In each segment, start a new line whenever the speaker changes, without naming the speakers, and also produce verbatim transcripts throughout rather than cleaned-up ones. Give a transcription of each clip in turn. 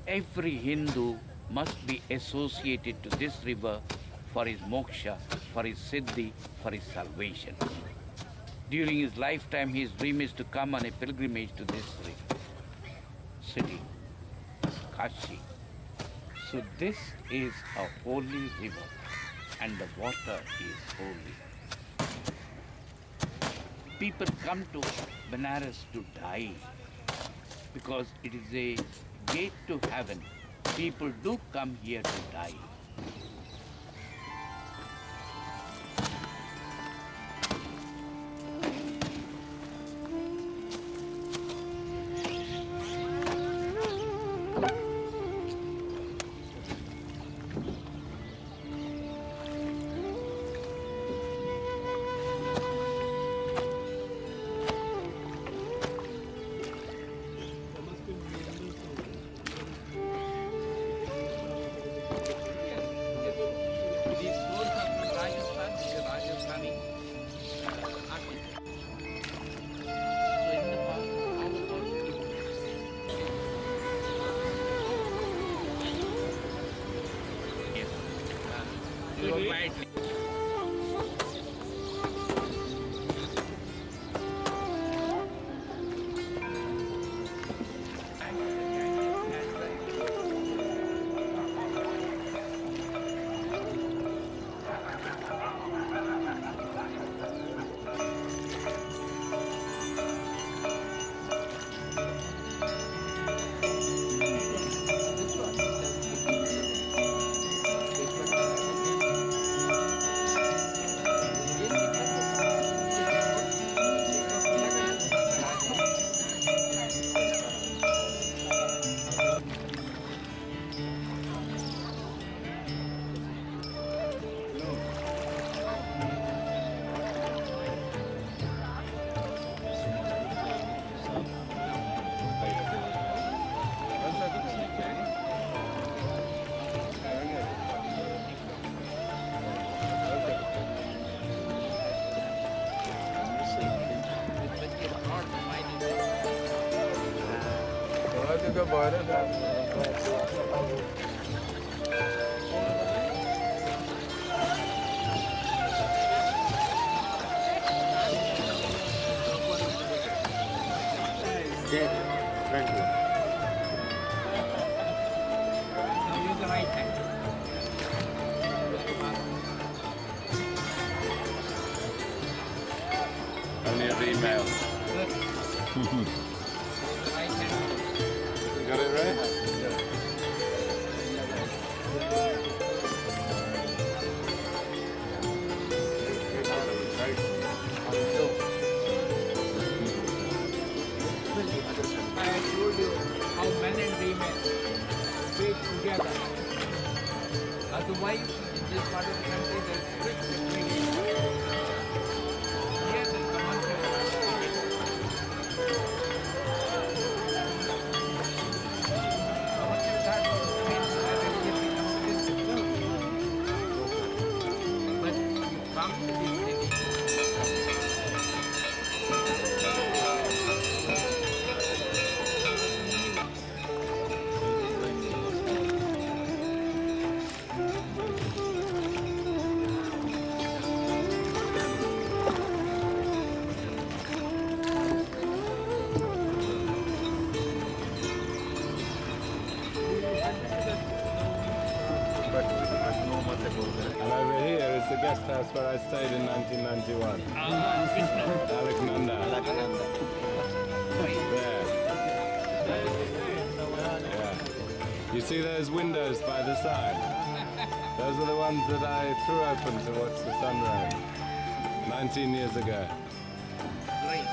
Every Hindu must be associated to this river for his moksha, for his siddhi, for his salvation. During his lifetime, his dream is to come on a pilgrimage to this city, Kashi. So this is a holy river and the water is holy. People come to Banaras to die because it is a gate to heaven. People do come here to die.
Only of email. Got it right?
I told you how men and women stay together. Otherwise, in this part of the country, there is strict segregation. Here, there is a mountain. But you come to this city.
And over here is the guest house where I stayed in nineteen ninety-one.
Ah,
Alexander. There. Yeah. You see those windows by the side? Those are the ones that I threw open to watch the sunrise nineteen years ago.
great.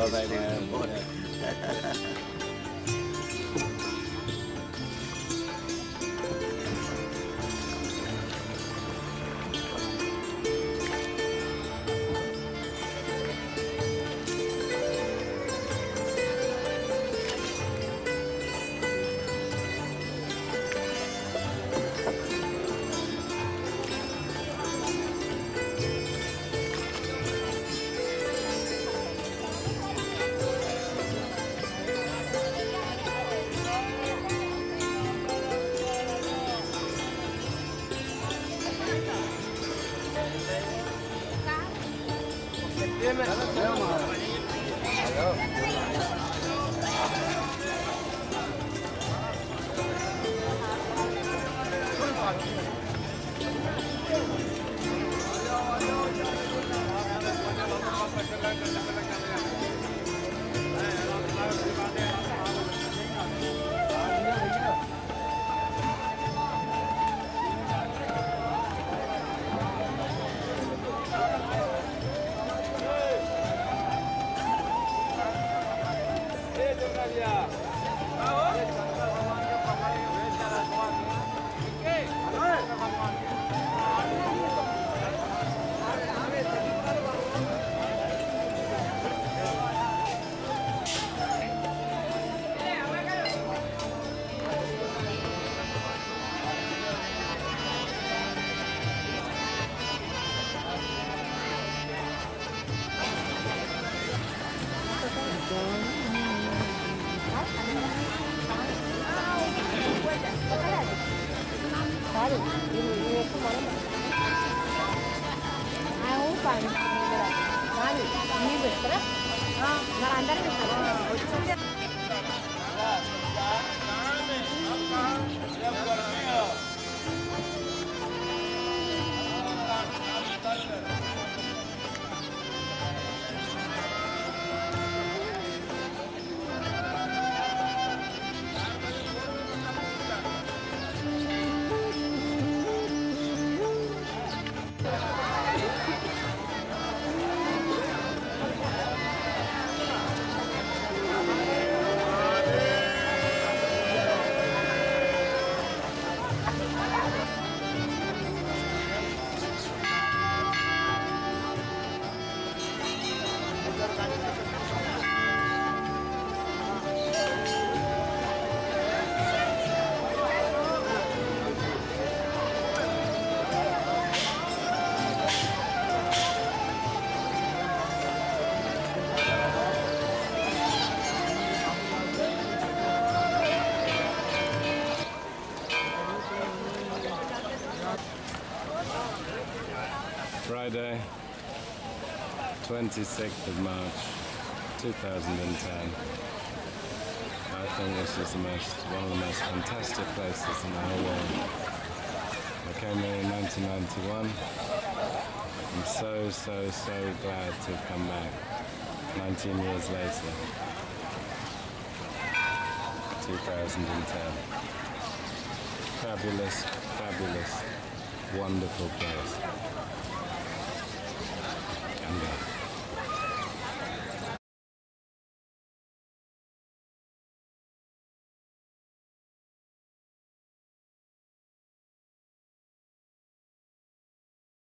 Oh, baby. Yeah. Friday, twenty-sixth of March, two thousand ten. I think this is the most, one of the most fantastic places in the whole world. I came here in nineteen ninety-one. I'm so, so, so glad to have come back nineteen years later. two thousand ten. Fabulous, fabulous, wonderful place.